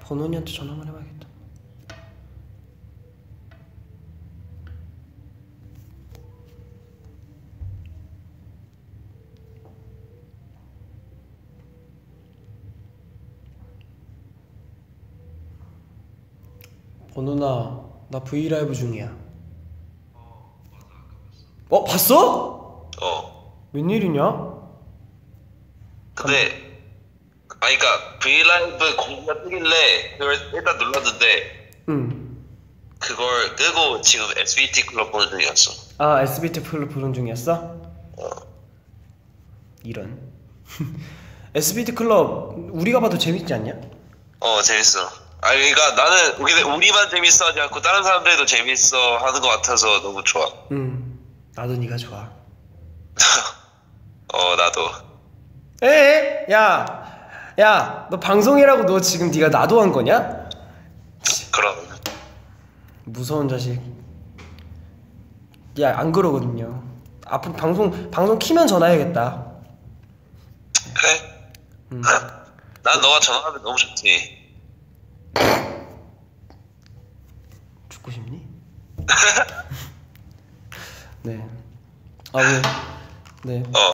번호니한테 전화 한번 해봐야겠다. 번호나, 나 브이라이브 중이야. 봤어? 웬일이냐? 근데 그니까 브이라이브 공지가 뜨길래 그걸 일단 눌렀는데 응. 그걸 끄고 지금 SBT 클럽 보는 중이었어. 아, SBT 플로 보는 중이었어? 이런. SBT 클럽 우리가 봐도 재밌지 않냐? 재밌어. 그러니까 나는 우리만 재밌어 하지 않고 다른 사람들도 재밌어 하는 것 같아서 너무 좋아. 나도 네가 좋아. 나도. 에에? 야, 너 방송이라고 너 지금 네가 나도 한 거냐? 그럼. 무서운 자식. 야, 안 그러거든요. 앞으로 방송 키면 전화해야겠다. 그래? 난 너가 전화하면 너무 좋지. 죽고 싶니? 네. 아, 왜? 네.